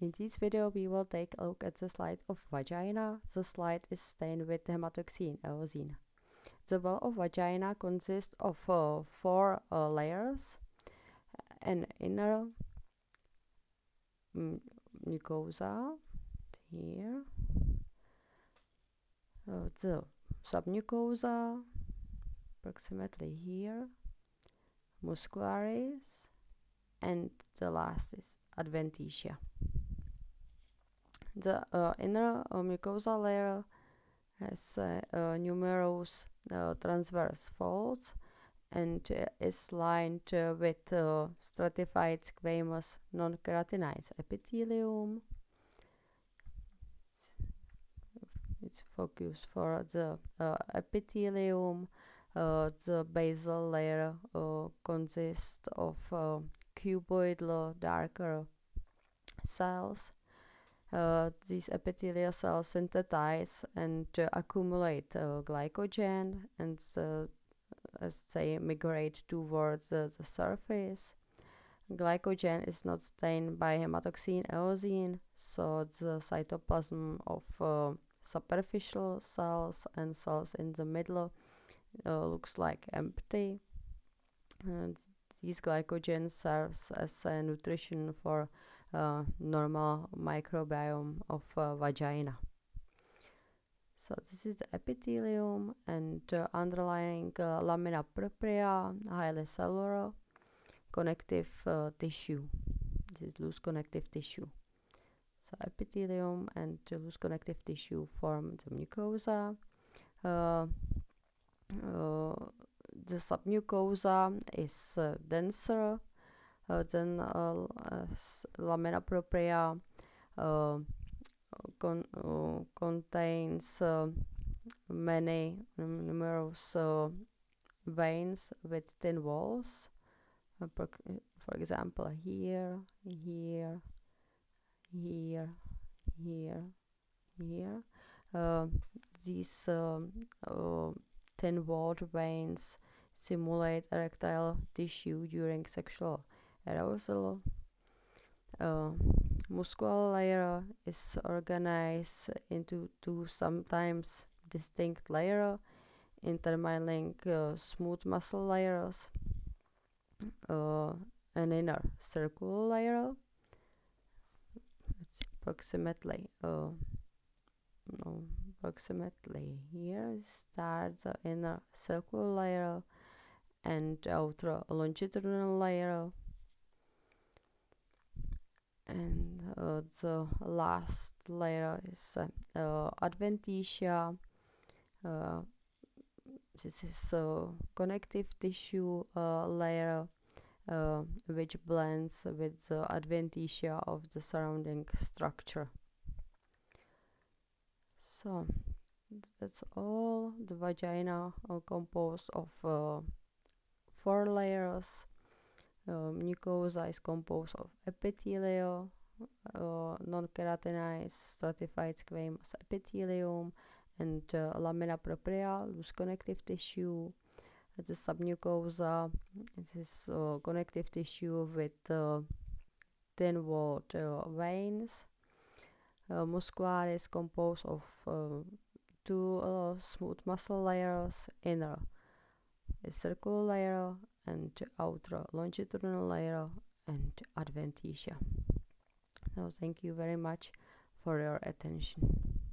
In this video we will take a look at the slide of vagina. The slide is stained with hematoxylin-eosin. The wall of vagina consists of four layers: an inner mucosa here, the submucosa approximately here, muscularis, and the last is adventitia. The inner mucosal layer has numerous transverse folds and is lined with stratified squamous nonkeratinized epithelium. It's focus for the epithelium. The basal layer consists of cuboidal darker cells. These epithelial cells synthetize and accumulate glycogen, and as they migrate towards the surface. Glycogen is not stained by hematoxylin-eosin, so the cytoplasm of superficial cells and cells in the middle looks like empty. And these glycogen serves as a nutrition for normal microbiome of vagina. So this is the epithelium, and underlying lamina propria, highly cellular connective tissue. This is loose connective tissue. So epithelium and loose connective tissue form the mucosa. The submucosa is denser than lamina propria. Contains many numerous veins with thin walls. For example, here, here, here, here, here. These thin-walled veins simulate erectile tissue during sexual arousal. Muscular layer is organized into two sometimes distinct layers, intermingling smooth muscle layers, an inner circular layer. It's approximately here starts the inner circular layer and outer longitudinal layer, and the last layer is adventitia. This is connective tissue layer which blends with the adventitia of the surrounding structure. So that's all. The vagina composed of 4 layers. Mucosa is composed of epithelial, non-keratinized stratified squamous epithelium, and lamina propria, loose connective tissue. The submucosa, this is connective tissue with thin-walled veins. Muscularis composed of 2 smooth muscle layers, inner a circular layer and outer longitudinal layer, and adventitia. So thank you very much for your attention.